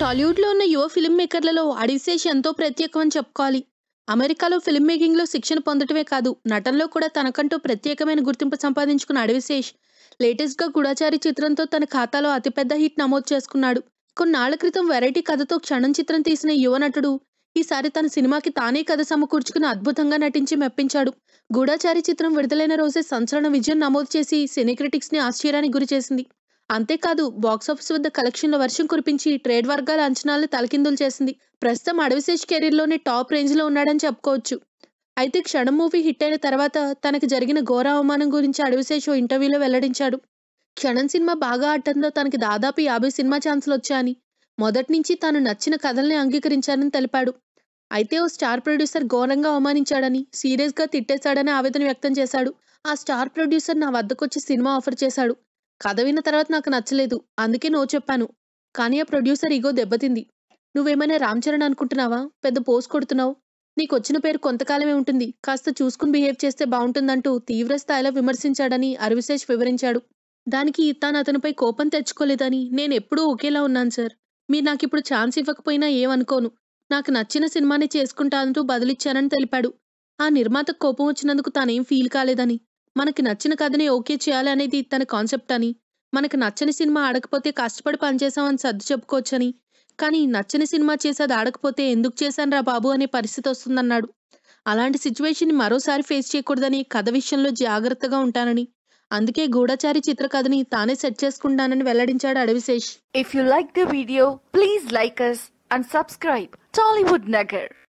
టాలీవుడ్‌లో ఉన్న యువ ఫిల్మ్ మేకర్లలో అడివి శేష్ ఎంతో ప్రత్యేకమని చెప్పుకోవాలి. అమెరికాలో ఫిల్మ్ మేకింగ్‌లో శిక్షణ పొందటమే కాదు, నటనలో కూడా తనకంటూ ప్రత్యేకమైన గుర్తింపు సంపాదించుకున్న అడివి శేష్, లేటెస్ట్‌గా 'గుడాచారి' చిత్రంతో తన ఖాతాలో అతిపెద్ద హిట్ నమోదు చేసుకున్నాడు. కొన్నాళ్ల క్రితం వెరైటీ కథతో 'క్షణం' చిత్రం తీసిన యువ నటుడు, ఈసారి తన సినిమాకి తానే కథ సమకూర్చుకుని అద్భుతంగా నటించి మెప్పించాడు. 'గూఢచారి' చిత్రం విడుదలైన రోజే సంచలన విజయం నమోదు చేసి సినీ క్రిటిక్స్‌ని ఆశ్చర్యానికి గురిచేసింది. అంతేకాదు, బాక్సాఫీస్ వద్ద కలెక్షన్ల వర్షం కురిపించి ట్రేడ్ వర్గాల అంచనాలను తలకిందులు చేసింది. ప్రస్తుతం అడవిశేష్ కెరీర్‌లోనే టాప్ రేంజ్‌లో ఉన్నాడని చెప్పుకోవచ్చు. అయితే 'క్షణం' మూవీ హిట్ అయిన తర్వాత తనకి జరిగిన ఘోర అవమానం గురించి అడవిశేష్ ఓ ఇంటర్వ్యూలో వెల్లడించాడు. 'క్షణం' సినిమా బాగా ఆడటంతో తనకి దాదాపు 50 సినిమా ఛాన్సులొచ్చాయని, మొదటి నుంచి తాను నచ్చిన కథల్ని అంగీకరించానని తెలిపాడు. అయితే ఓ స్టార్ ప్రొడ్యూసర్ ఘోరంగా అవమానించాడని, సీరియస్‌గా తిట్టేశాడని ఆవేదన వ్యక్తం చేశాడు. ఆ స్టార్ ప్రొడ్యూసర్ నా వద్దకొచ్చి సినిమా ఆఫర్ చేశాడు. కథ విన్న తర్వాత నాకు నచ్చలేదు. అందుకే నో చెప్పాను. కానీ ఆ ప్రొడ్యూసర్ ఇగో దెబ్బతింది. నువ్వేమైనా రామ్ చరణ్ అనుకుంటున్నావా? పెద్ద పోజ్ కొడుతున్నావు. నీకొచ్చిన పేరు కొంతకాలమే ఉంటుంది. కాస్త చూసుకుని బిహేవ్ చేస్తే బావుంటుందంటూ తీవ్ర స్థాయిలో విమర్శించాడని అరివిశేష్ వివరించాడు. దానికి తాను అతనిపై కోపం తెచ్చుకోలేదని, నేనెప్పుడూ ఒకేలా ఉన్నాను సార్. మీరు నాకిప్పుడు ఛాన్స్ ఇవ్వకపోయినా ఏమనుకోను. నాకు నచ్చిన సినిమానే చేసుకుంటా అంటూ బదులిచ్చానని తెలిపాడు. ఆ నిర్మాతకు కోపం వచ్చినందుకు తానేం ఫీల్ కాలేదని, మనకి నచ్చిన కథని ఓకే చేయాలి అనేది తన కాన్సెప్ట్ అని, మనకి నచ్చని సినిమా ఆడకపోతే కష్టపడి పనిచేసామని సర్ది చెప్పుకోవచ్చని, కానీ నచ్చని సినిమా చేసి అది ఆడకపోతే ఎందుకు చేశానురా బాబు అనే పరిస్థితి వస్తుందన్నాడు. అలాంటి సిచ్యువేషన్‌ని మరోసారి ఫేస్ చేయకూడదని, కథ విషయంలో జాగ్రత్తగా ఉంటానని, అందుకే 'గూఢచారి' చిత్రకథని తానే సెట్ చేసుకుంటానని వెల్లడించాడు Adivi Sesh. If you like the video, please like us and subscribe Tollywood Nagar.